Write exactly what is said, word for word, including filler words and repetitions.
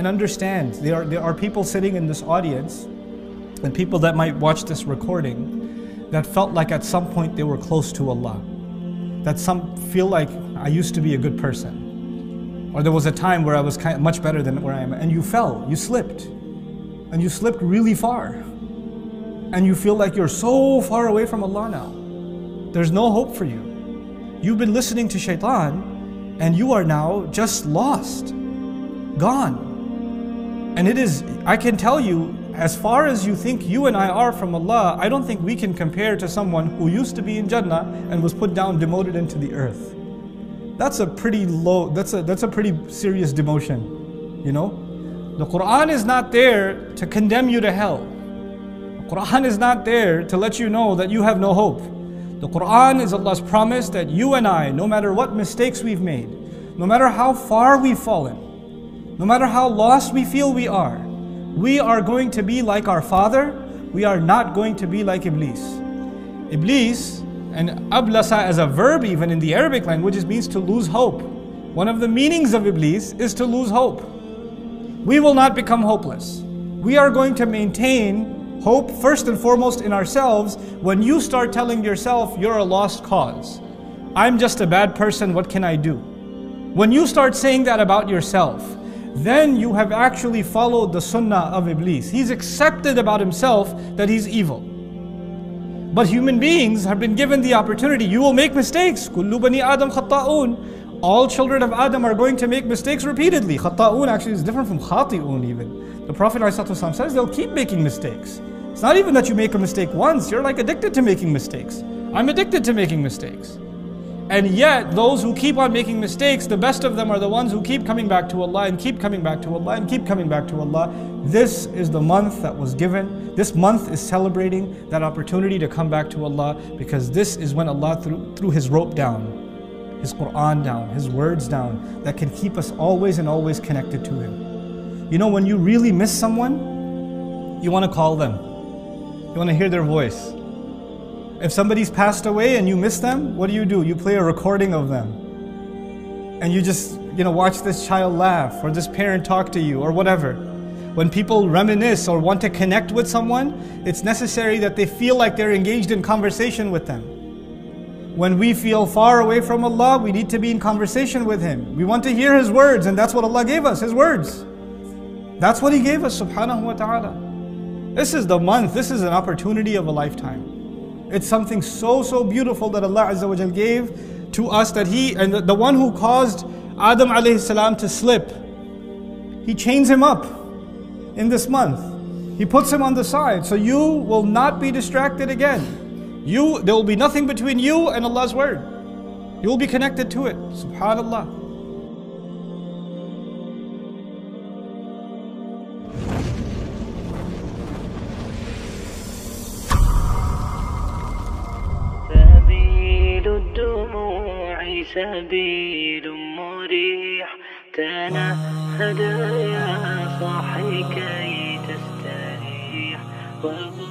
and understand, there are, there are people sitting in this audience and people that might watch this recording that felt like at some point they were close to Allah. That some feel like, I used to be a good person. Or there was a time where I was kind of much better than where I am. And you fell, you slipped. And you slipped really far. And you feel like you're so far away from Allah now. There's no hope for you. You've been listening to shaitan and you are now just lost, gone. And it is, I can tell you, as far as you think you and I are from Allah, I don't think we can compare to someone who used to be in Jannah and was put down, demoted into the earth. That's a pretty low, that's a, that's a pretty serious demotion, you know? The Quran is not there to condemn you to hell. The Quran is not there to let you know that you have no hope. The Quran is Allah's promise that you and I, no matter what mistakes we've made, no matter how far we've fallen, no matter how lost we feel we are, we are going to be like our father. We are not going to be like Iblis. Iblis, and ablasa as a verb even in the Arabic language, it means to lose hope. One of the meanings of Iblis is to lose hope. We will not become hopeless. We are going to maintain hope first and foremost in ourselves. When you start telling yourself you're a lost cause, I'm just a bad person, what can I do? When you start saying that about yourself, then you have actually followed the sunnah of Iblis. He's accepted about himself that he's evil. But human beings have been given the opportunity. You will make mistakes. Kullu bani Adam khatta'un. All children of Adam are going to make mistakes repeatedly. Khatta'un actually is different from khati'un even. The Prophet ﷺ says they'll keep making mistakes. It's not even that you make a mistake once. You're like addicted to making mistakes. I'm addicted to making mistakes. And yet, those who keep on making mistakes, the best of them are the ones who keep coming back to Allah and keep coming back to Allah and keep coming back to Allah. This is the month that was given. This month is celebrating that opportunity to come back to Allah, because this is when Allah threw, threw His rope down, His Quran down, His words down, that can keep us always and always connected to Him. You know, when you really miss someone, you want to call them. You want to hear their voice. If somebody's passed away and you miss them, what do you do? You play a recording of them. And you just, you know, watch this child laugh or this parent talk to you or whatever. When people reminisce or want to connect with someone, it's necessary that they feel like they're engaged in conversation with them. When we feel far away from Allah, we need to be in conversation with Him. We want to hear His words, and that's what Allah gave us, His words. That's what He gave us, subhanahu wa ta'ala. This is the month, this is an opportunity of a lifetime. It's something so, so beautiful that Allah Azza wa Jal gave to us, that He, and the, the one who caused Adam alayhi salam to slip, He chains him up in this month. He puts him on the side, so you will not be distracted again. You, there will be nothing between you and Allah's word. You will be connected to it. Subhanallah. سبيل مريح تنهد يا صاحي كي تستريح.